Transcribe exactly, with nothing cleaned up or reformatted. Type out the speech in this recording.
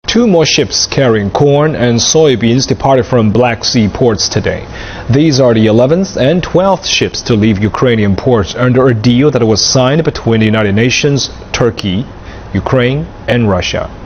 Two more ships carrying corn and soybeans departed from Black Sea ports today. These are the eleventh and twelfth ships to leave Ukrainian ports under a deal that was signed between the United Nations, Turkey, Ukraine, and Russia.